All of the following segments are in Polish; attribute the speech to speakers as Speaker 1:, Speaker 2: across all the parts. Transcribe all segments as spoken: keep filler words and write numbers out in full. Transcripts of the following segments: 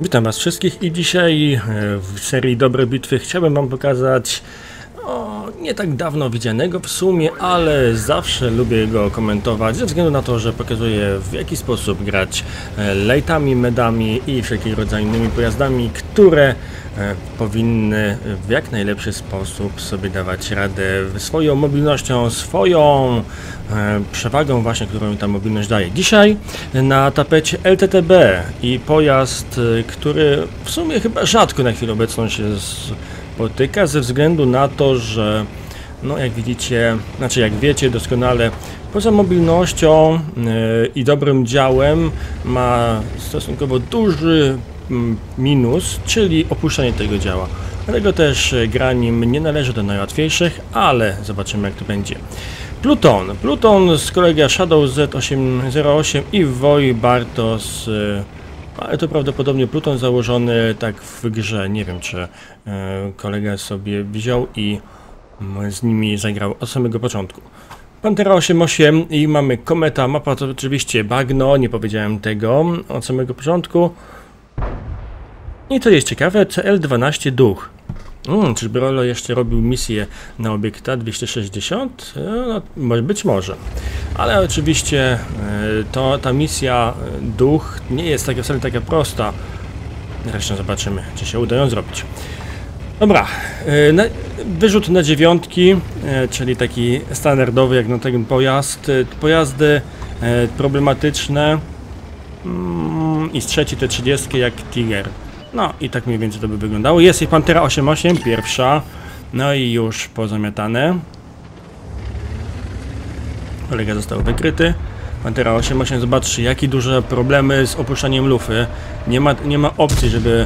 Speaker 1: Witam Was wszystkich i dzisiaj w serii Dobre Bitwy chciałbym Wam pokazać o, nie tak dawno widzianego w sumie, ale zawsze lubię go komentować ze względu na to, że pokazuje w jaki sposób grać lejtami, medami i wszelkiego rodzaju innymi pojazdami, które powinny w jak najlepszy sposób sobie dawać radę swoją mobilnością, swoją przewagą właśnie, którą ta mobilność daje. Dzisiaj na tapecie L T T B i pojazd, który w sumie chyba rzadko na chwilę obecną się spotyka ze względu na to, że no jak widzicie, znaczy jak wiecie doskonale, poza mobilnością yy, i dobrym działem ma stosunkowo duży minus, czyli opuszczanie tego działa. Dlatego też gra nim nie należy do najłatwiejszych, ale zobaczymy jak to będzie. Pluton. Pluton z kolega Shadow Z osiem zero osiem i Woj Bartos, ale to prawdopodobnie Pluton założony tak w grze. Nie wiem, czy kolega sobie wziął i z nimi zagrał od samego początku. Pantera osiem osiem i mamy kometa. Mapa to oczywiście bagno, nie powiedziałem tego od samego początku. I to jest ciekawe, C L dwanaście Duch. Hmm, czyżby Rolo jeszcze robił misję na obiekta dwieście sześćdziesiąt? No, być może. Ale oczywiście to, ta misja Duch nie jest taka, wcale taka prosta. Zresztą zobaczymy, czy się uda ją zrobić. Dobra, na, wyrzut na dziewiątki, czyli taki standardowy jak na ten pojazd. Pojazdy problematyczne i z trzeci te trzydziestki jak Tiger. No i tak mniej więcej to by wyglądało. Jest i Pantera osiem osiem, pierwsza. No i już pozamiatane. Kolega został wykryty. Pantera osiem osiem, zobaczcie jakie duże problemy z opuszczaniem lufy. Nie ma, nie ma opcji, żeby,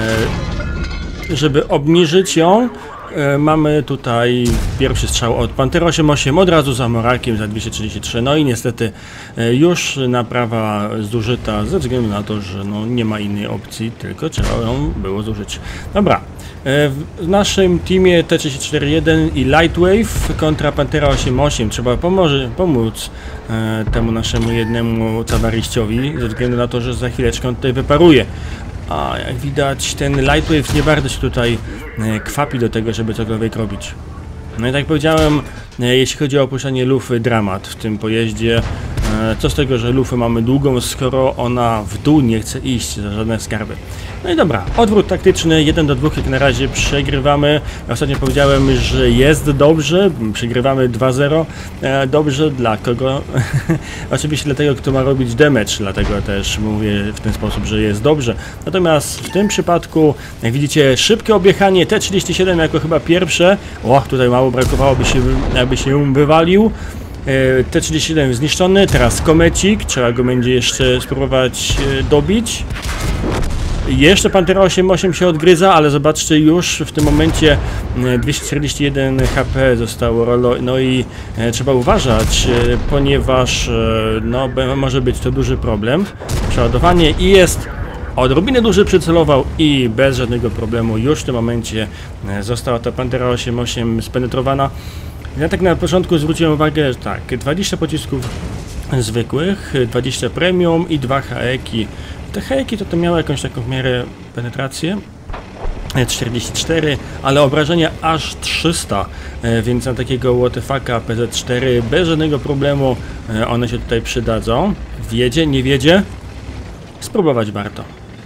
Speaker 1: e, żeby obniżyć ją. E, mamy tutaj pierwszy strzał od Pantera osiem osiem, od razu za Morakiem za dwieście trzydzieści trzy. No i niestety e, już naprawa zużyta ze względu na to, że no, nie ma innej opcji, tylko trzeba ją było zużyć. Dobra, e, w naszym teamie T trzydzieści cztery jeden i Lightwave kontra Pantera osiem osiem. Trzeba pomoże, pomóc e, temu naszemu jednemu cawariściowi, ze względu na to, że za chwileczkę on tutaj wyparuje. A jak widać, ten Lightwave nie bardzo się tutaj e, kwapi do tego, żeby cokolwiek robić. No i tak jak powiedziałem, e, jeśli chodzi o opuszczanie lufy, dramat w tym pojeździe. E, co z tego, że lufę mamy długą, skoro ona w dół nie chce iść za żadne skarby. No i dobra, odwrót taktyczny, jeden do dwóch jak na razie przegrywamy. Ostatnio powiedziałem, że jest dobrze, przegrywamy dwa zero. E, dobrze dla kogo? Oczywiście dla tego, kto ma robić damage, dlatego też mówię w ten sposób, że jest dobrze. Natomiast w tym przypadku, jak widzicie, szybkie objechanie, T trzydzieści siedem jako chyba pierwsze. O, tutaj mało brakowało, by się, aby się wywalił. T trzydzieści siedem zniszczony, teraz komecik, trzeba go będzie jeszcze spróbować dobić. Jeszcze Pantera osiem osiem się odgryza, ale zobaczcie, już w tym momencie dwieście czterdzieści jeden H P zostało Rolo, no i e, trzeba uważać, e, ponieważ e, no, może być to duży problem. Przeładowanie i jest odrobinę duży, przycelował i bez żadnego problemu już w tym momencie e, została ta Pantera osiem osiem spenetrowana. Ja tak na początku zwróciłem uwagę, że tak, dwadzieścia pocisków zwykłych, dwadzieścia premium i dwa heki. Te heki to, to miały jakąś taką w miarę penetrację, czterdzieści cztery, ale obrażenia aż trzysta, więc na takiego łotefaka P Z cztery bez żadnego problemu one się tutaj przydadzą. Wiedzie, nie wiedzie? Spróbować warto.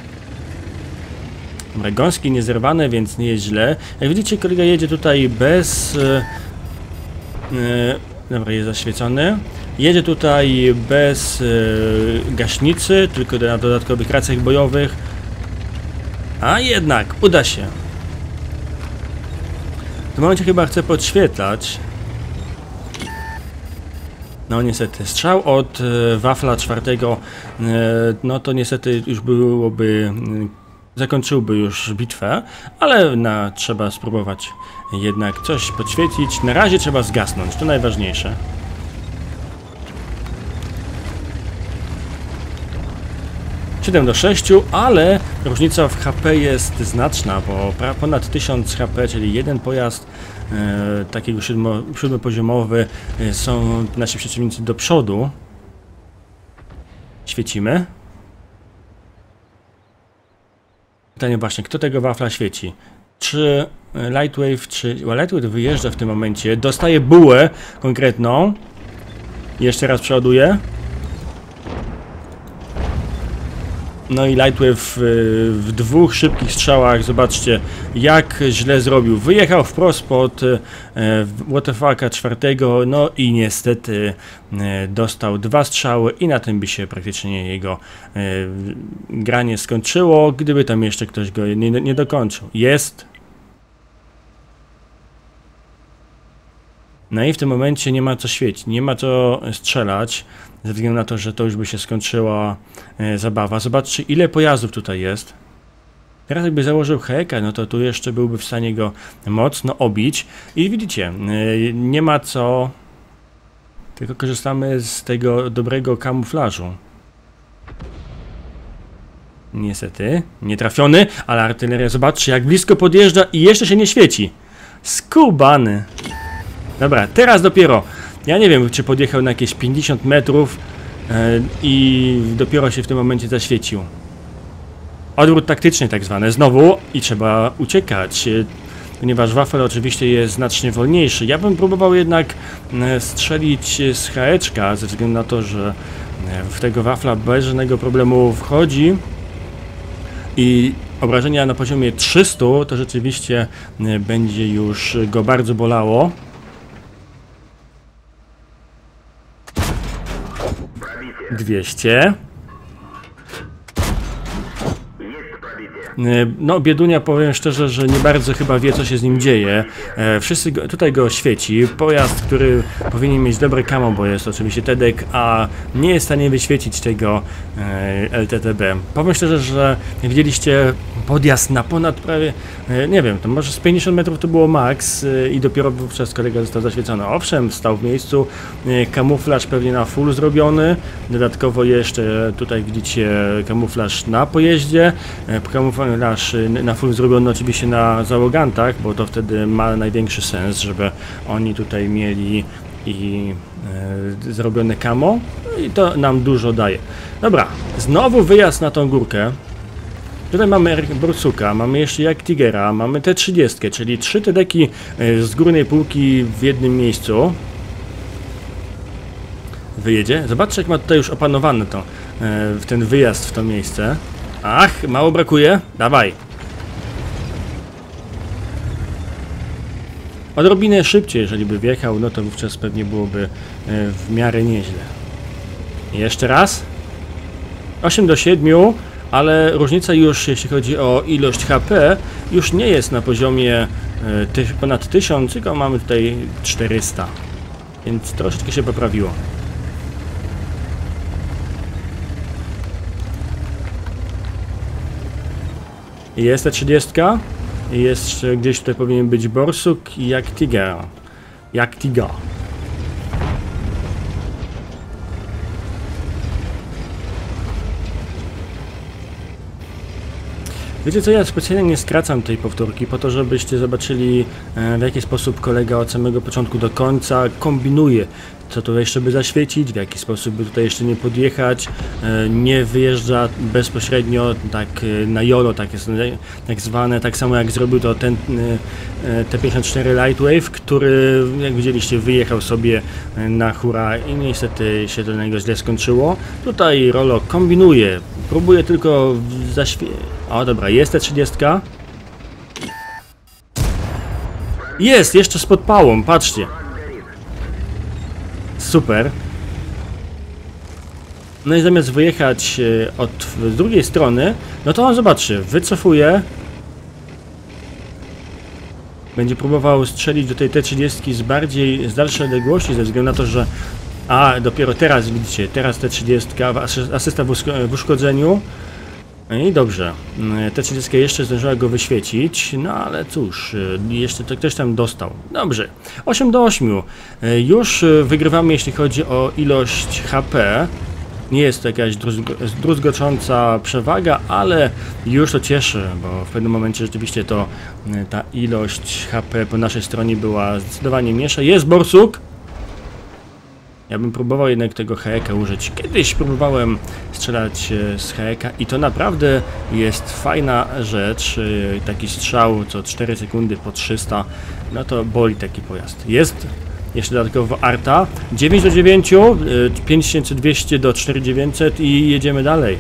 Speaker 1: Dobra, gąski niezerwane, więc nie jest źle. Jak widzicie, kolega jedzie tutaj bez... Dobra, jest zaświecony. Jedzie tutaj bez yy, gaśnicy, tylko na dodatkowych racjach bojowych. A jednak uda się. W tym momencie chyba chcę podświetlać. No niestety, strzał od yy, wafla czwartego, yy, no to niestety już byłoby... Yy, zakończyłby już bitwę, ale na, trzeba spróbować jednak coś podświecić. Na razie trzeba zgasnąć, to najważniejsze. siedem do sześciu, ale różnica w H P jest znaczna, bo ponad tysiąc H P, czyli jeden pojazd e, takiego siódmo, siódmopoziomowy e, są nasi przeciwnicy do przodu. Świecimy. Pytanie właśnie, kto tego wafla świeci? Czy Lightwave, czy... Lightwave wyjeżdża w tym momencie, dostaje bułę konkretną. Jeszcze raz przeładuje. No i Lightwave w, w dwóch szybkich strzałach, zobaczcie jak źle zrobił. Wyjechał wprost pod e, What the fucka czwartego, no i niestety e, dostał dwa strzały i na tym by się praktycznie jego e, granie skończyło, gdyby tam jeszcze ktoś go nie, nie dokończył. Jest. No i w tym momencie nie ma co świecić, nie ma co strzelać, ze względu na to, że to już by się skończyła e, zabawa. Zobaczcie, ile pojazdów tutaj jest. Teraz jakby założył heka, no to tu jeszcze byłby w stanie go mocno obić. I widzicie, e, nie ma co, tylko korzystamy z tego dobrego kamuflażu. Niestety, nie trafiony, ale artyleria, zobaczcie jak blisko podjeżdża i jeszcze się nie świeci. Skubany. Dobra, teraz dopiero, ja nie wiem, czy podjechał na jakieś pięćdziesiąt metrów yy, i dopiero się w tym momencie zaświecił. Odwrót taktyczny tak zwany, znowu i trzeba uciekać, yy, ponieważ wafel oczywiście jest znacznie wolniejszy. Ja bym próbował jednak yy, strzelić z haeczka, ze względu na to, że yy, w tego wafla bez żadnego problemu wchodzi i obrażenia na poziomie trzysta to rzeczywiście yy, będzie już go bardzo bolało. dwieście. No, biedunia, powiem szczerze, że nie bardzo chyba wie, co się z nim dzieje. E, wszyscy go, tutaj go świeci. Pojazd, który powinien mieć dobre camo, bo jest oczywiście Tedek, a nie jest w stanie wyświecić tego e, L T T B. Powiem szczerze, że widzieliście podjazd na ponad prawie, e, nie wiem, to może z pięćdziesiąt metrów to było max e, i dopiero przez kolega został zaświecony. Owszem, stał w miejscu, e, kamuflaż pewnie na full zrobiony, dodatkowo jeszcze tutaj widzicie kamuflaż na pojeździe, e, kamuflaż na full zrobiony oczywiście na załogantach, bo to wtedy ma największy sens, żeby oni tutaj mieli i e, zrobione camo i to nam dużo daje. Dobra, znowu wyjazd na tą górkę. Tutaj mamy Borsuka, mamy jeszcze jak Tigera, mamy T trzydzieści, czyli trzy Tedeki z górnej półki w jednym miejscu. Wyjedzie. Zobaczcie jak ma tutaj już opanowane to, e, ten wyjazd w to miejsce. Ach, mało brakuje? Dawaj. Odrobinę szybciej, jeżeli by wjechał, no to wówczas pewnie byłoby w miarę nieźle. Jeszcze raz. osiem do siedmiu, ale różnica już, jeśli chodzi o ilość H P, już nie jest na poziomie ty ponad tysiąc, tylko mamy tutaj czterysta. Więc troszeczkę się poprawiło. Jest ta trzydziestka. Jest gdzieś tutaj powinien być Borsuk i jak Tiger. Jak Tiga. Wiecie co, ja specjalnie nie skracam tej powtórki po to, żebyście zobaczyli w jaki sposób kolega od samego początku do końca kombinuje, co tu jeszcze by zaświecić, w jaki sposób by tutaj jeszcze nie podjechać, nie wyjeżdża bezpośrednio tak na jolo, tak jest tak zwane, tak samo jak zrobił to ten T pięćdziesiąt cztery Lightwave, który jak widzieliście wyjechał sobie na hura i niestety się do niego źle skończyło. Tutaj Rolo kombinuje, próbuje tylko zaświecić. O dobra, jest T trzydzieści. Jest, jeszcze z podpałą, patrzcie. Super. No i zamiast wyjechać od z drugiej strony, no to on zobaczy, wycofuje. Będzie próbował strzelić do tej T trzydzieści z bardziej, z dalszej odległości, ze względu na to, że a dopiero teraz widzicie, teraz T trzydzieści, asysta w uszkodzeniu. I dobrze, T trzydzieści jeszcze zdążyła go wyświecić, no ale cóż, jeszcze to ktoś tam dostał. Dobrze, osiem do ośmiu. Już wygrywamy, jeśli chodzi o ilość H P. Nie jest to jakaś druzgocząca przewaga, ale już to cieszy, bo w pewnym momencie rzeczywiście to ta ilość H P po naszej stronie była zdecydowanie mniejsza. Jest Borsuk. Ja bym próbował jednak tego Hayeka użyć. Kiedyś próbowałem strzelać z Hayeka i to naprawdę jest fajna rzecz. Taki strzał co cztery sekundy po trzysta, no to boli taki pojazd. Jest jeszcze dodatkowo arta. dziewięć do dziewięciu, pięć tysięcy dwieście do cztery tysiące dziewięćset i jedziemy dalej.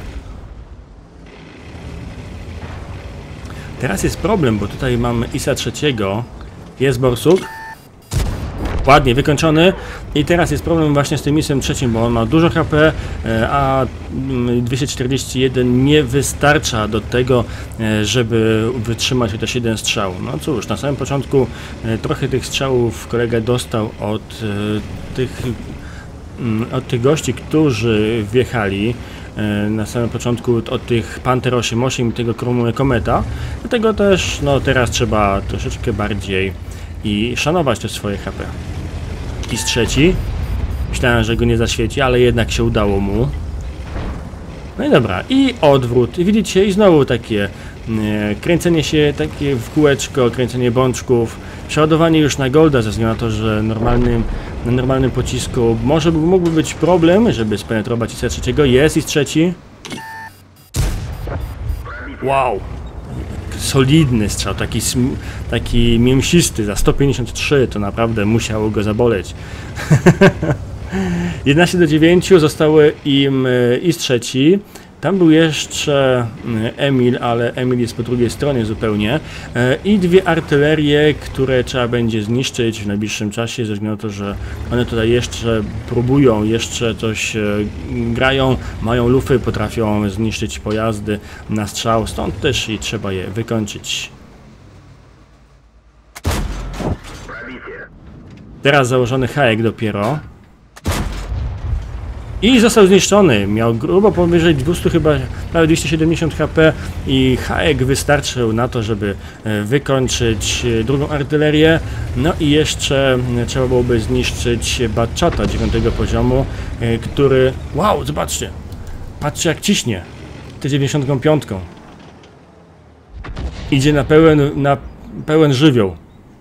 Speaker 1: Teraz jest problem, bo tutaj mamy Isa trzeciego. Jest borsuk. Ładnie wykończony. I teraz jest problem właśnie z tym Isem trzecim, bo on ma dużo H P, a dwieście czterdzieści jeden nie wystarcza do tego, żeby wytrzymać chociaż jeden strzał. No cóż, na samym początku trochę tych strzałów kolega dostał od tych, od tych gości, którzy wjechali. Na samym początku od tych Panther osiem osiem i tego Kometa. Dlatego też no teraz trzeba troszeczkę bardziej i szanować te swoje H P. Is trzeci. Myślałem, że go nie zaświeci, ale jednak się udało mu. No i dobra, i odwrót. I widzicie, i znowu takie e, kręcenie się takie w kółeczko, kręcenie bączków. Przeładowanie już na golda, ze względu na to, że normalnym, na normalnym pocisku może mógłby być problem, żeby spenetrować Isa trzeciego. Jest Is trzeci. Wow! Solidny strzał, taki, taki mięsisty za sto pięćdziesiąt trzy, to naprawdę musiało go zaboleć. jedenaście do dziewięciu, zostały im Is trzeci. Tam był jeszcze Emil, ale Emil jest po drugiej stronie zupełnie. I dwie artylerie, które trzeba będzie zniszczyć w najbliższym czasie, ze względu na to, że one tutaj jeszcze próbują, jeszcze coś grają, mają lufy, potrafią zniszczyć pojazdy na strzał, stąd też i trzeba je wykończyć. Teraz założony Hayek dopiero. I został zniszczony. Miał grubo powyżej dwieście, chyba prawie dwieście siedemdziesiąt H P i Hayek wystarczył na to, żeby wykończyć drugą artylerię. No i jeszcze trzeba byłoby zniszczyć Batchata dziewiątego poziomu, który... Wow, zobaczcie! Patrzcie jak ciśnie T dziewięćdziesiąt pięć. Idzie na pełen, na pełen żywioł.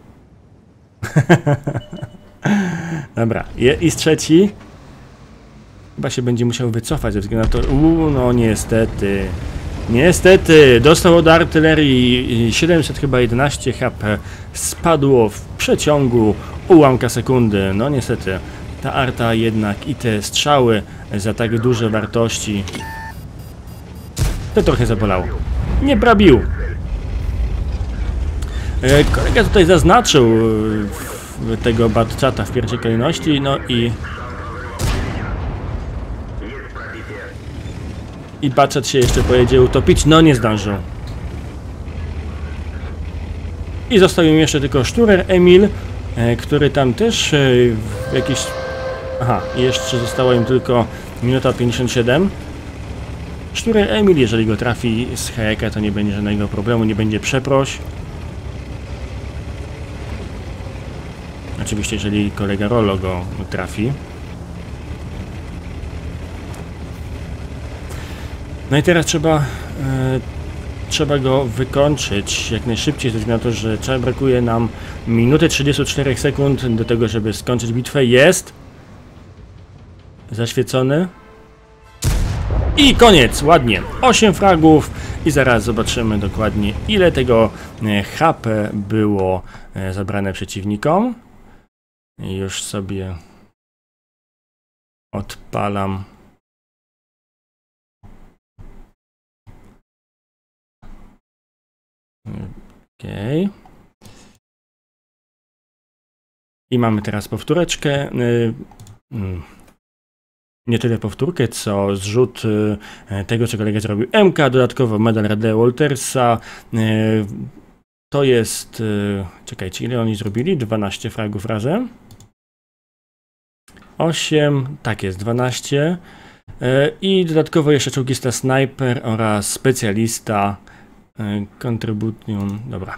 Speaker 1: Dobra, Is trzeci. Chyba się będzie musiał wycofać ze względu na to... Uuu, no niestety. Niestety, dostał od artylerii siedemset chyba jedenaście H P. Spadło w przeciągu ułamka sekundy. No niestety, ta arta jednak i te strzały za tak duże wartości... To trochę zabolało. Nie prabił. Kolega tutaj zaznaczył tego Batchata w pierwszej kolejności, no i... I Batchat się jeszcze pojedzie utopić, no nie zdążył. I został im jeszcze tylko Szturer Emil, e, który tam też e, jakiś... Aha, jeszcze zostało im tylko minuta pięćdziesiąt siedem. Szturer Emil, jeżeli go trafi z Hayeka, to nie będzie żadnego problemu, nie będzie przeproś. Oczywiście, jeżeli kolega Rollo go trafi. No i teraz trzeba, e, trzeba go wykończyć jak najszybciej, ze względu na to, że trzeba, brakuje nam minuty trzydzieści cztery sekund do tego, żeby skończyć bitwę. Jest! Zaświecony. I koniec! Ładnie! osiem fragów i zaraz zobaczymy dokładnie, ile tego H P było zabrane przeciwnikom. I już sobie odpalam. Okej. Okay. I mamy teraz powtóreczkę. Nie tyle powtórkę, co zrzut tego, co kolega zrobił. M K, dodatkowo medal Radley Waltersa. To jest... Czekajcie, ile oni zrobili? dwanaście fragów razem. osiem, tak jest, dwanaście. I dodatkowo jeszcze czołgista snajper oraz specjalista. Contribution, dobra.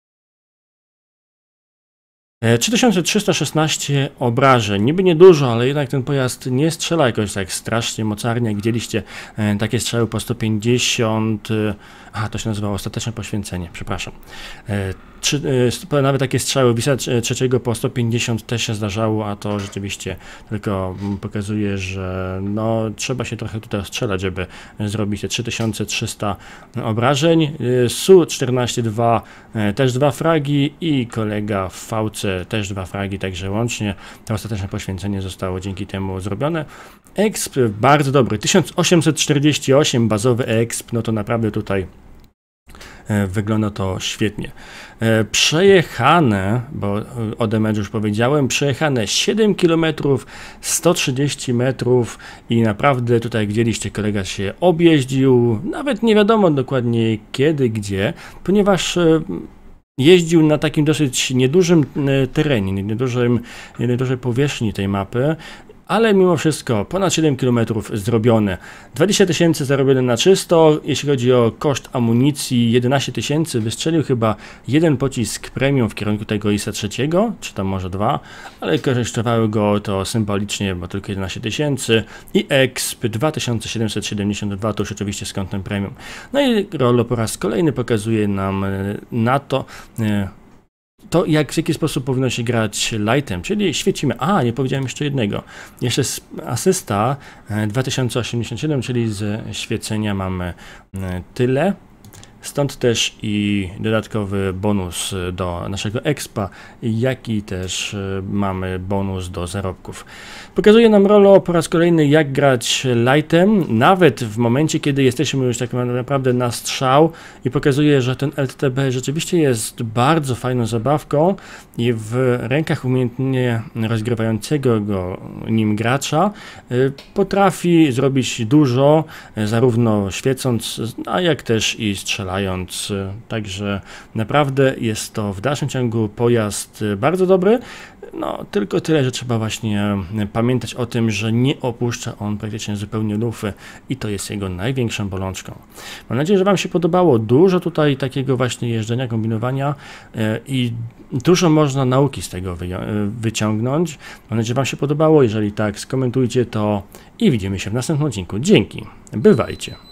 Speaker 1: trzy tysiące trzysta szesnaście obrażeń, niby niedużo, ale jednak ten pojazd nie strzela jakoś tak strasznie mocarnie, jak widzieliście, takie strzały po sto pięćdziesiąt, a to się nazywało ostateczne poświęcenie, przepraszam. trzy, nawet takie strzały Wisa trzeciego po sto pięćdziesiąt też się zdarzało, a to rzeczywiście tylko pokazuje, że no, trzeba się trochę tutaj strzelać, żeby zrobić te trzy tysiące trzysta obrażeń. Su czternaście dwa też dwa fragi i kolega w Fałce też dwa fragi, także łącznie to ostateczne poświęcenie zostało dzięki temu zrobione. Exp bardzo dobry, tysiąc osiemset czterdzieści osiem bazowy exp, no to naprawdę tutaj wygląda to świetnie. Przejechane, bo o damage'u już powiedziałem, przejechane siedem kilometrów, sto trzydzieści metrów i naprawdę tutaj widzieliście, kolega się objeździł, nawet nie wiadomo dokładnie kiedy, gdzie, ponieważ jeździł na takim dosyć niedużym terenie, niedużym, niedużej powierzchni tej mapy, ale mimo wszystko ponad siedem kilometrów zrobione. dwadzieścia tysięcy zarobione na czysto, jeśli chodzi o koszt amunicji jedenaście tysięcy, wystrzelił chyba jeden pocisk premium w kierunku tego Isa trzeciego, czy tam może dwa, ale kosztowały go to symbolicznie, bo tylko jedenaście tysięcy i exp dwa tysiące siedemset siedemdziesiąt dwa, to już oczywiście z kątem premium. No i Rollo po raz kolejny pokazuje nam na to, to jak, w jaki sposób powinno się grać lightem, czyli świecimy, a nie powiedziałem jeszcze jednego, jeszcze asysta dwa tysiące osiemdziesiąt siedem, czyli z świecenia mamy tyle, stąd też i dodatkowy bonus do naszego expa, jak i też mamy bonus do zarobków. Pokazuje nam Rollo po raz kolejny, jak grać lightem, nawet w momencie, kiedy jesteśmy już tak naprawdę na strzał, i pokazuje, że ten L T T B rzeczywiście jest bardzo fajną zabawką i w rękach umiejętnie rozgrywającego go nim gracza potrafi zrobić dużo, zarówno świecąc, a jak też i strzelając. Także naprawdę jest to w dalszym ciągu pojazd bardzo dobry. No, tylko tyle, że trzeba właśnie pamiętać o tym, że nie opuszcza on praktycznie zupełnie lufy i to jest jego największą bolączką. Mam nadzieję, że Wam się podobało. Dużo tutaj takiego właśnie jeżdżenia, kombinowania i dużo można nauki z tego wyciągnąć. Mam nadzieję, że Wam się podobało. Jeżeli tak, skomentujcie to i widzimy się w następnym odcinku. Dzięki. Bywajcie.